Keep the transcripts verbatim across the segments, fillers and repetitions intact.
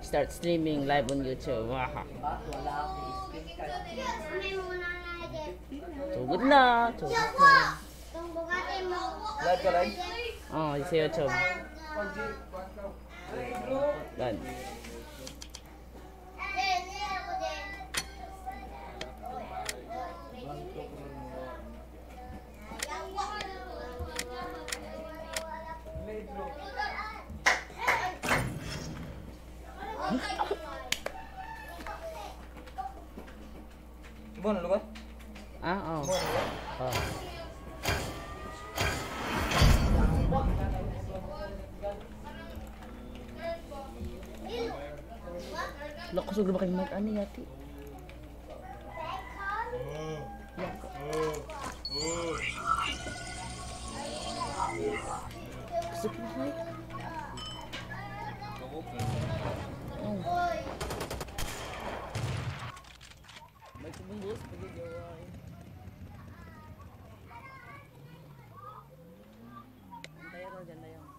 Start streaming live on YouTube. Waha. Tugod na. Tugod na. Live ka live? Oh, sa YouTube. Done. Bon, lugar? Ah, oh. Oh. Loko sudah makin mic ani yati. Kasih mic. Oh. Mic bungkus pergi jawai. Daya atau jangan daya.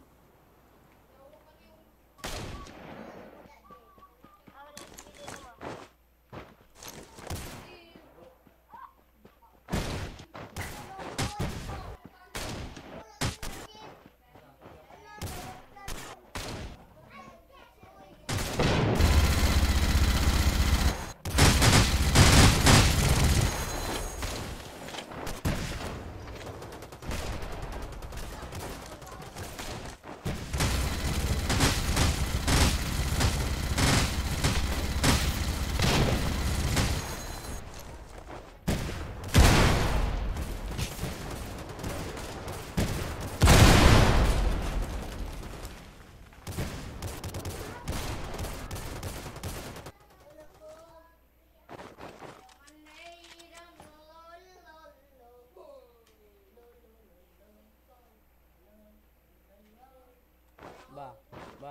Ba, ba.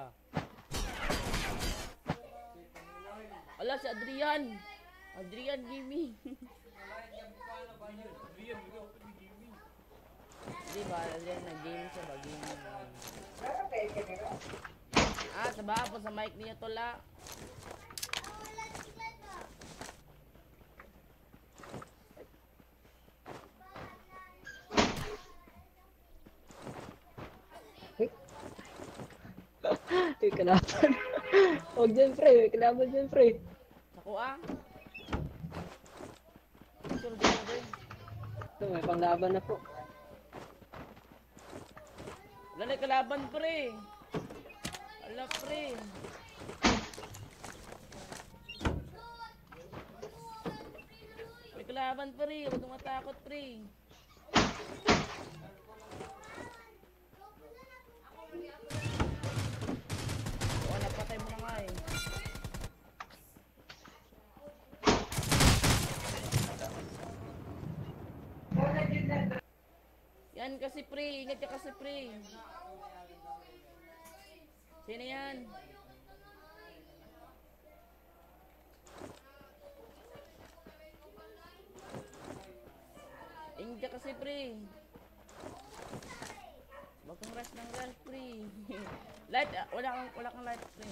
Ala si Adrian. Adrian Jimmy. Di ba Adrian nag-game siya ba game. Ah, sabahan po sa mic niya tola. May kalaban. Huwag dyan, pre. May kalaban dyan, pre. Ako ah. Ito, dito, dito. Ito, may panglaban na po. Wala na kalaban, pre. Ala, pre. May kalaban, pre. Huwag kang matakot, pre. Napatay mo na nga eh. Yan kasi pre, ingat ka kasi pre. Sino yan? Ingat ka kasi pre. Wag kang rush ng rush pre. Light, uh, wala kang, wala kang light pre.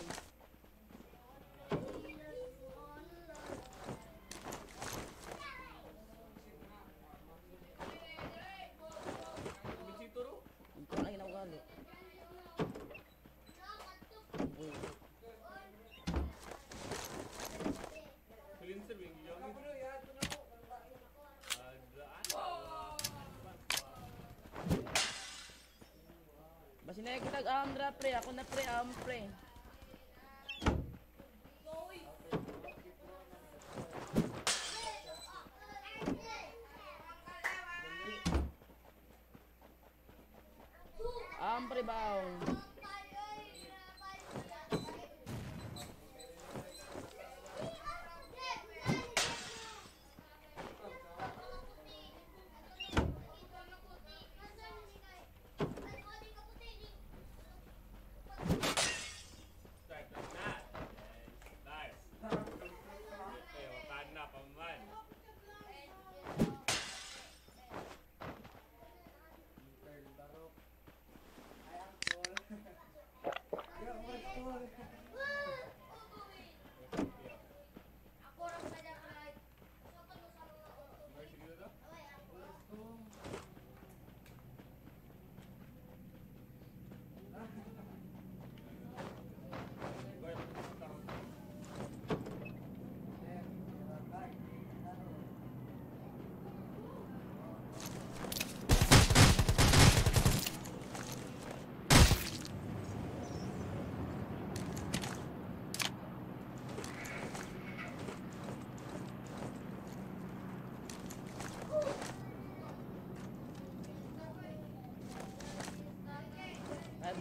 Ito na ginawalo. Basi na kita am dra pre, ako na pre am pre. Am pre baw.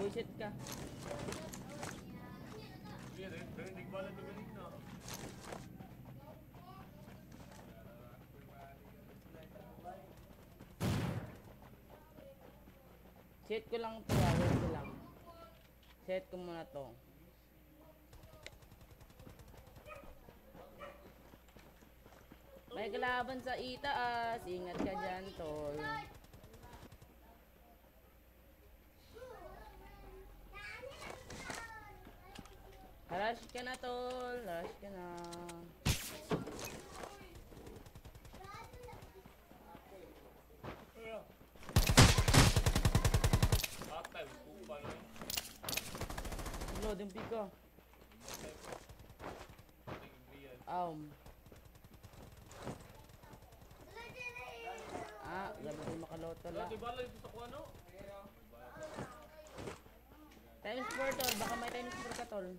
Bullshit ka. Set ko lang ito, wait ko lang. Set ko muna to. May kalaban sa itaas, ingat ka dyan, tol. Rush ka na, tol. Rush ka na. Loading pick ko. Um. Ah, grabe din makaloto lang. Times four, tol. Baka may times four ka, tol.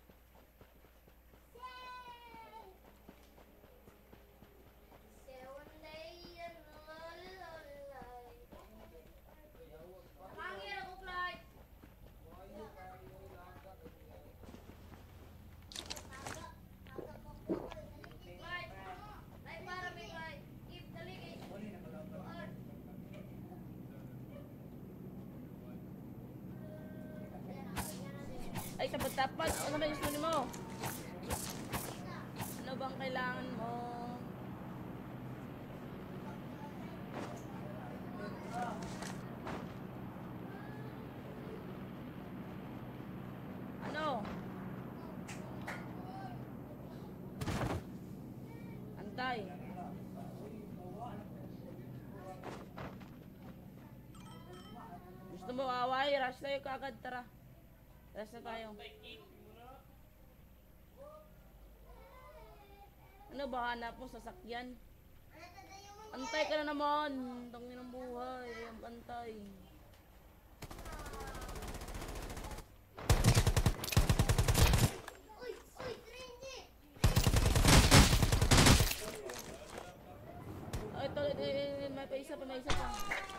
Ay, tapat-tapat. Ano ba yung gusto mo? Ano bang kailangan mo? Ano? Antay. Gusto mo away? Rush tayo kagad, tara. Rush na tayo. Ano ba hanap mo sasakyan? Antay ka na naman. Tangin ng buhay. Antay. Ay, ito, may pa isa pa, may isa pa.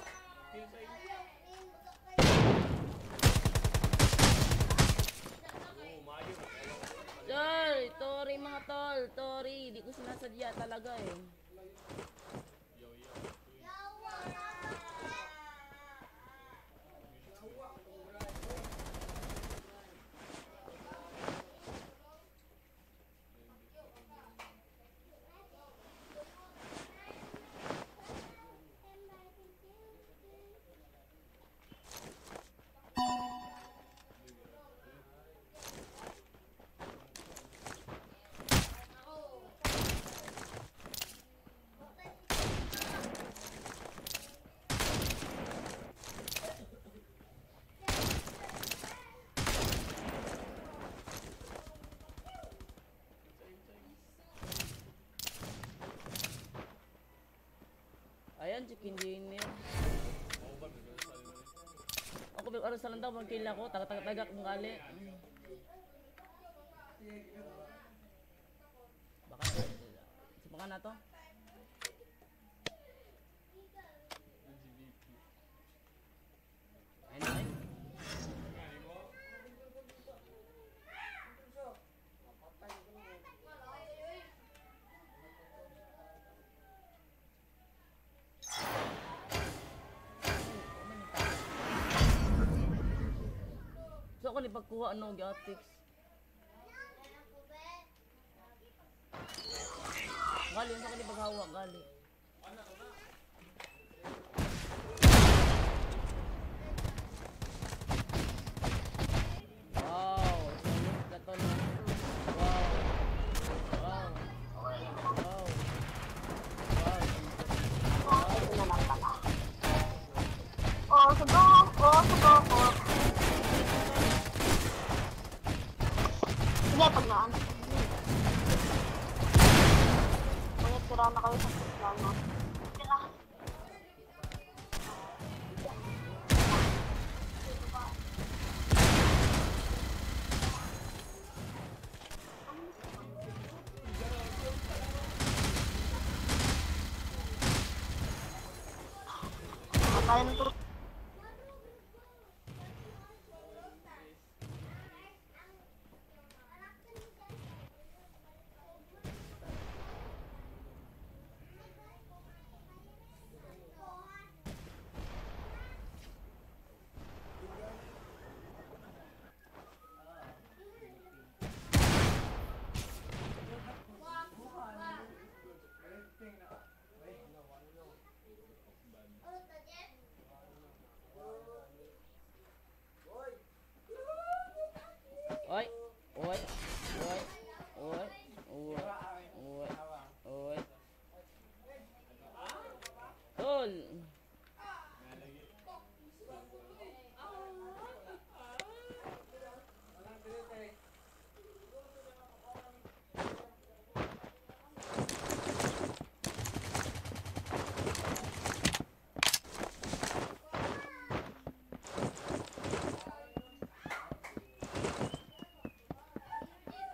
Sorry, Tori mga tol, Tori, di ko sinasadya talaga eh. Ayan, chicken dinner. Ako ba oras sa landaw bang kila ko, taga-taga kung gali. Baka sipakan na to. Ayun na. So ako ni pagkuha ano gyatics. Gali sa kani paghawa gali. Wow, sulit ka to no. Wow. Wow. Wow. Wow. Oh, sedok, oh, sedok, oh. Sige, pag naan. Mga tira na kayo sa plano. Sige na. Patayin to.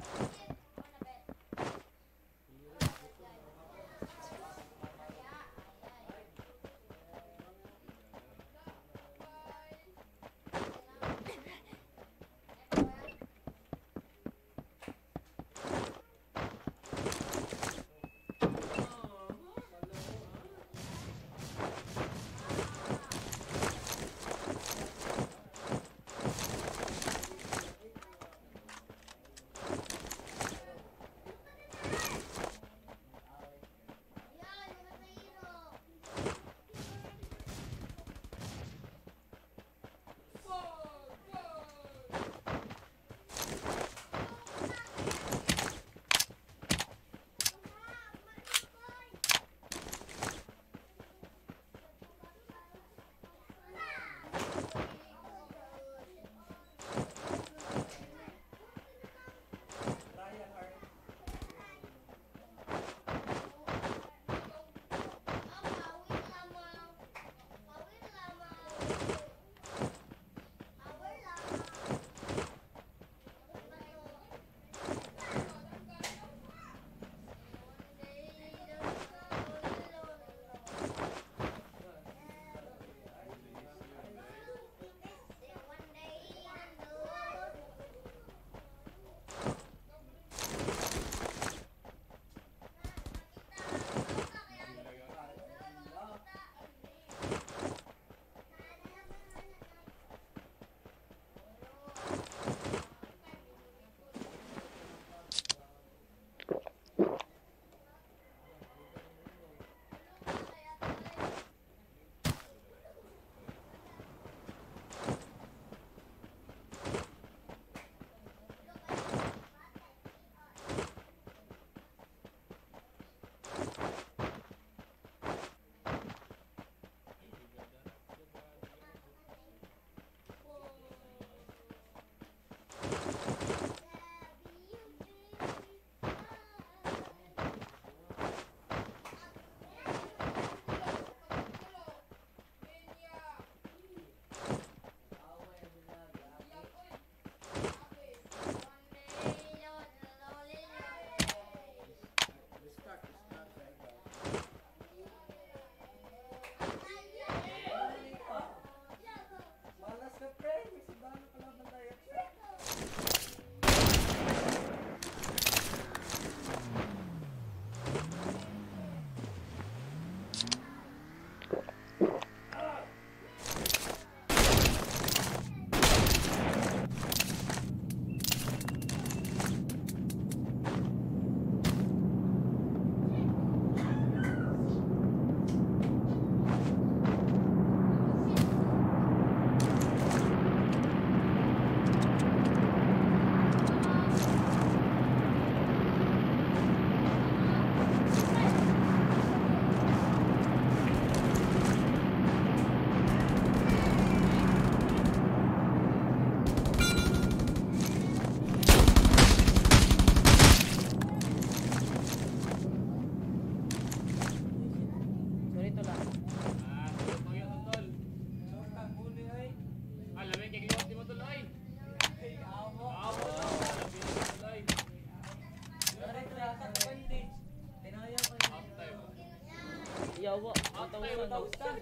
Yawa, one thousand.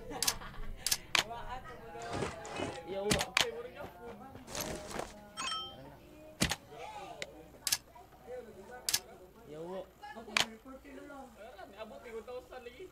Yawa. Yawa. Abot one thousand lagi.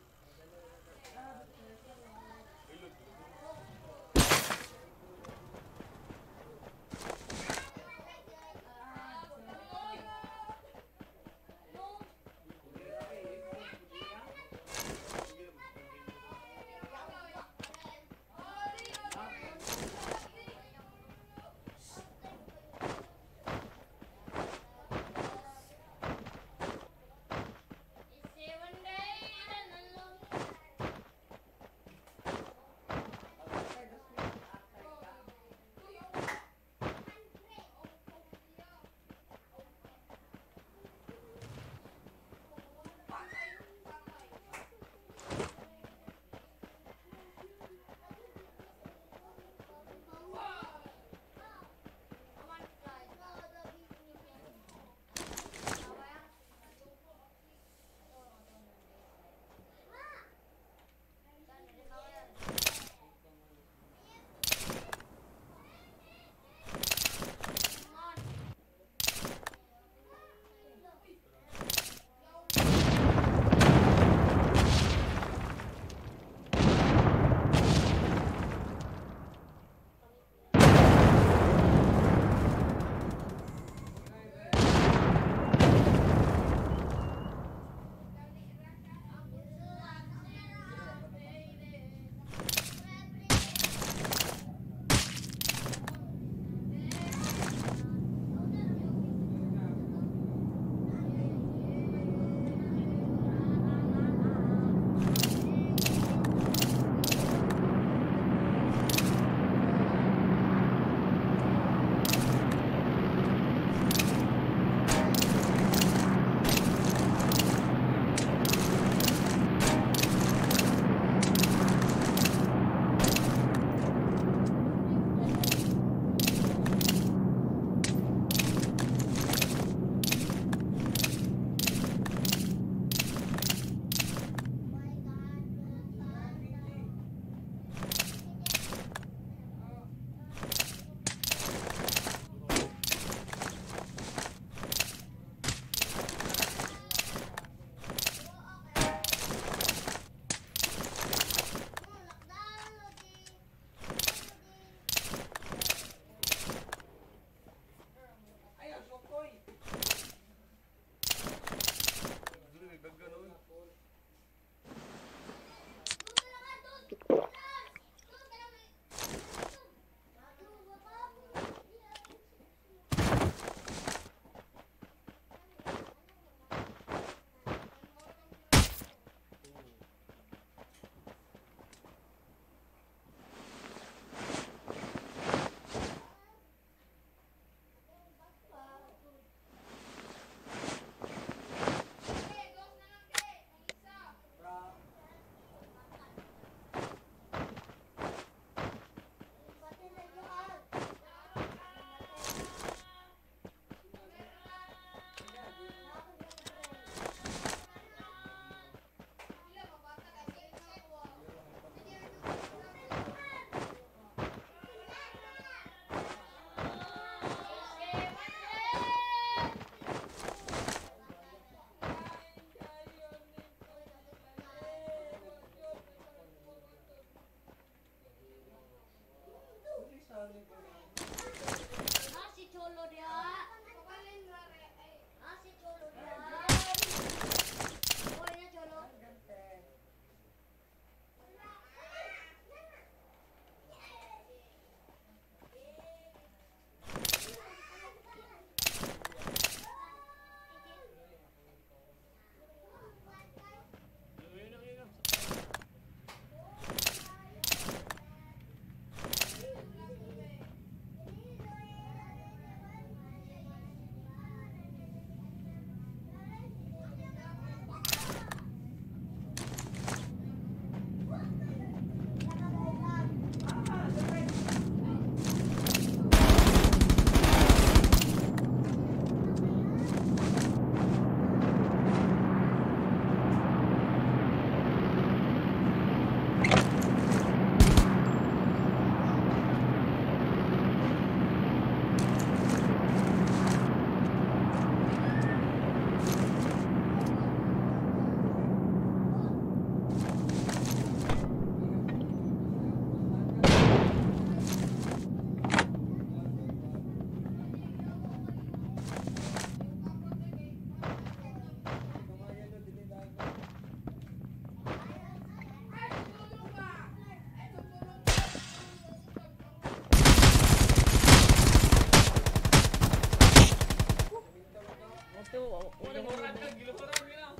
to. Wala mo. Giluhuran ka, giluhuran ka na.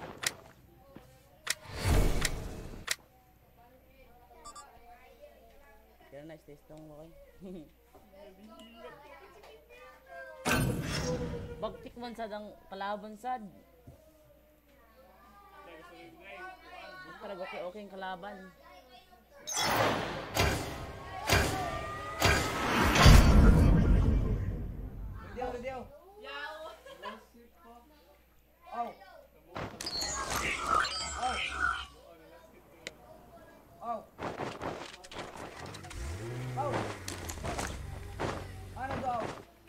Kaya nice taste lang mo kayo. Bagtik man sad ang kalaban sad. Talaga okay okay ang kalaban. Video, video. Oh. Oh. Oh. Oh. Ano daw?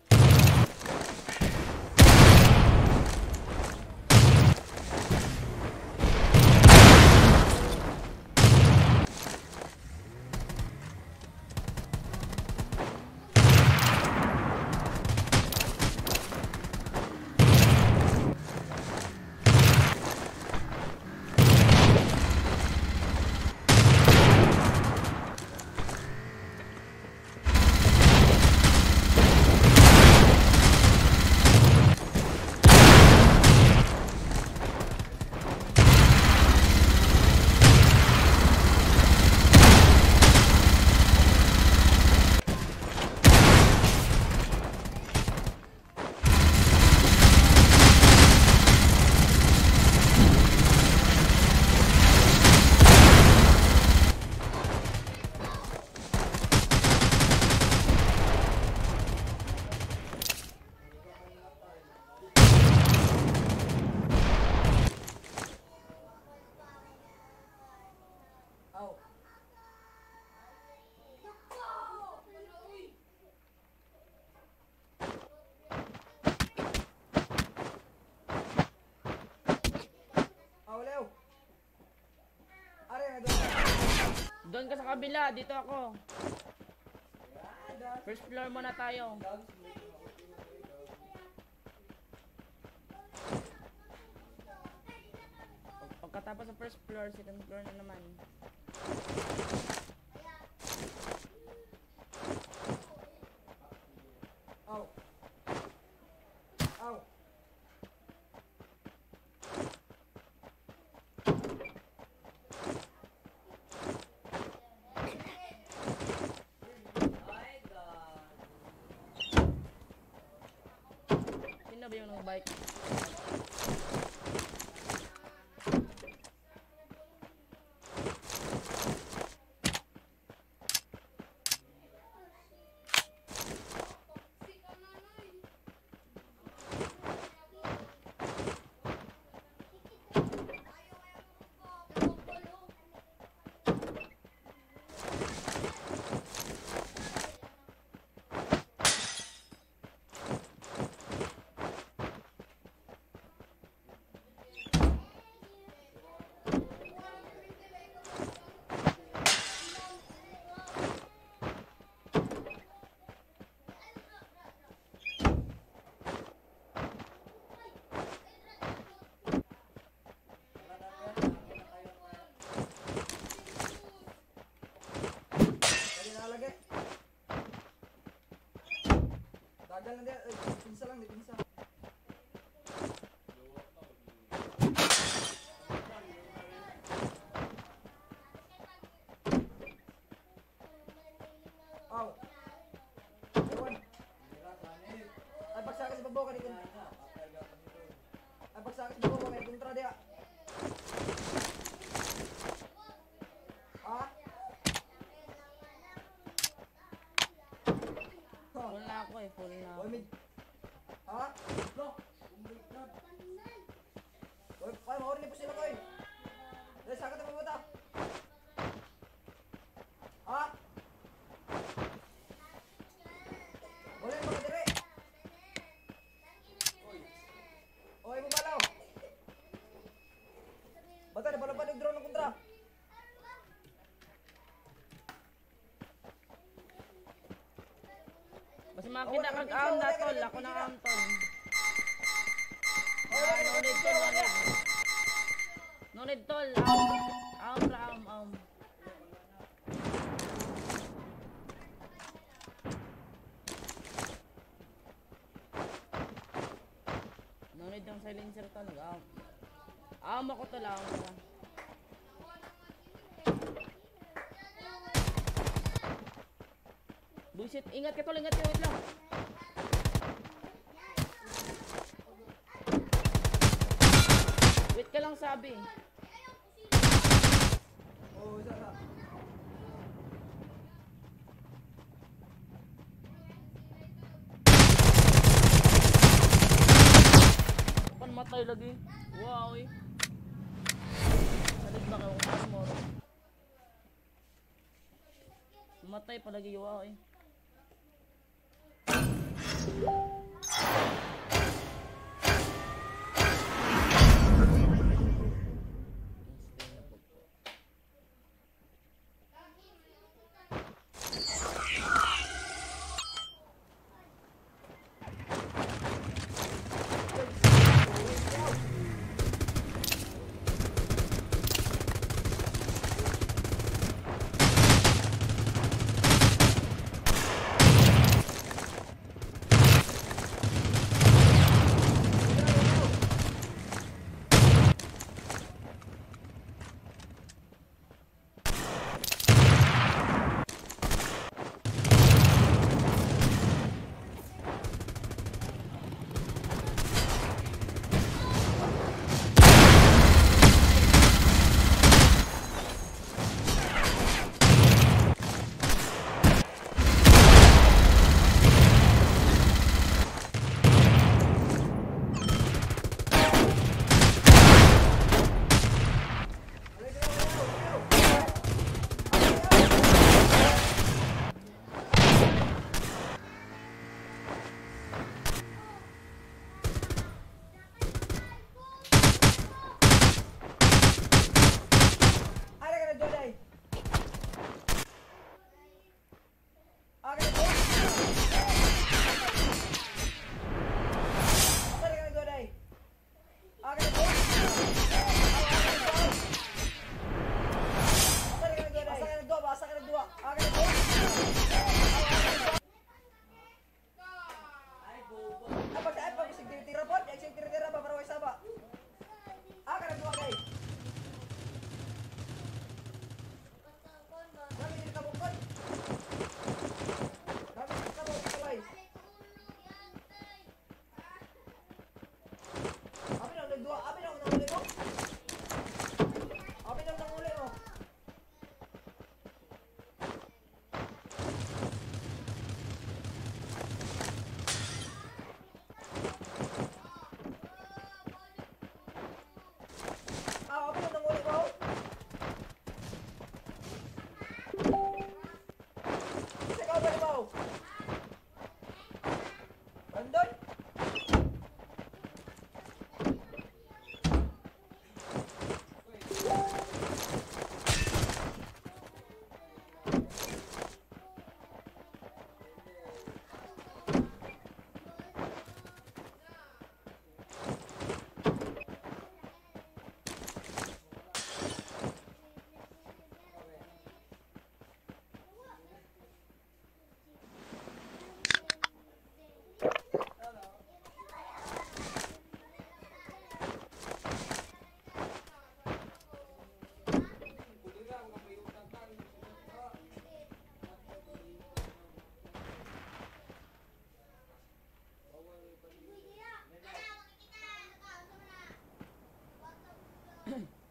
Oh. Oh, Leo. Are na doon. Doon ka sa kabila, dito ako. First floor muna tayo. Pag- Pagkatapos sa first floor, second floor na naman. Oh. Oh. Sino ba yung nag-bike? Tagal na din. Ay, pinsa lang, di pinsa. Aw. Ewan. Ay, pagsaka sa babaw ka dito. Ay, pagsaka sa babaw ka kontra dia. Ah? Full na ako eh, full na ako. Oy, mid. Ha? No. Oy, ay, mahuli po sila ko eh. Dahil saka tayo mabuta. Ha? Wala yung mga dire. Oy, bumalaw. Bata, napalapad yung drone ng kontra. Basta makita kag am na tol, ako na am tol. Ah, no need tol, no need. No need tol, am, am ra am, am. No Ngunit yung silencer to, nag-aam. Aam ako to lang. Bullshit, ingat ka tol, ingat ka, wait lang. Wait ka lang sabi. Oh, isa isa. Matay lagi. Wow eh. Salit ba kayo kung mo? Matay palagi wow eh. Ahem.